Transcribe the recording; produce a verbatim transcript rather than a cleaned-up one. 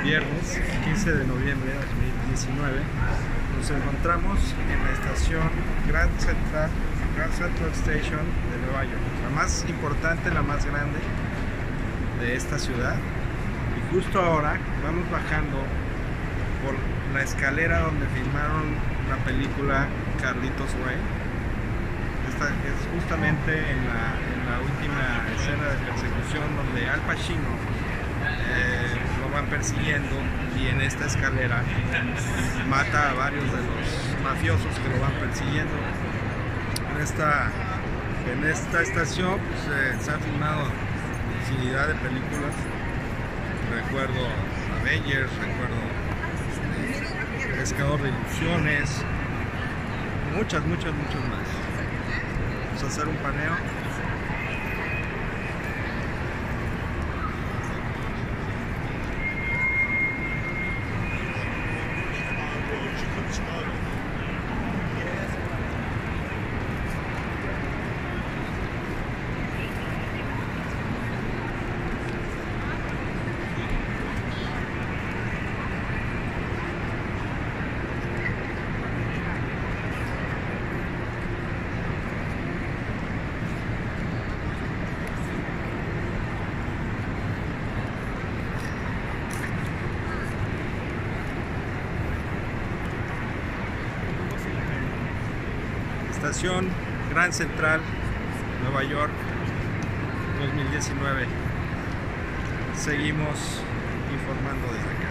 viernes quince de noviembre de dos mil diecinueve. Nos encontramos en la estación Grand Central, Grand Central Station de Nueva York, la más importante, la más grande de esta ciudad. Y justo ahora vamos bajando por la escalera donde filmaron la película Carlitos Way. Esta es justamente en la, en la última escena de persecución donde Al Pacino eh, lo van persiguiendo, y en esta escalera mata a varios de los mafiosos que lo van persiguiendo. En esta, en esta estación pues, eh, se han filmado infinidad de películas. Recuerdo Avengers, recuerdo eh, Pescador de Ilusiones, muchas, muchas, muchas más. Vamos a hacer un paneo. Estación Grand Central, Nueva York, dos mil diecinueve. Seguimos informando desde acá.